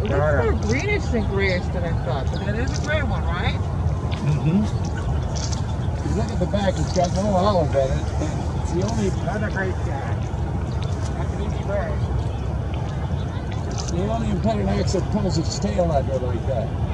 It's more greenish than grayish than I thought, but that is a gray one, right? Mm-hmm. If you look at the back, it's got no olive in it, and it's the only Another great guy. That's an easy bird. the only impediment that pulls its tail under like that.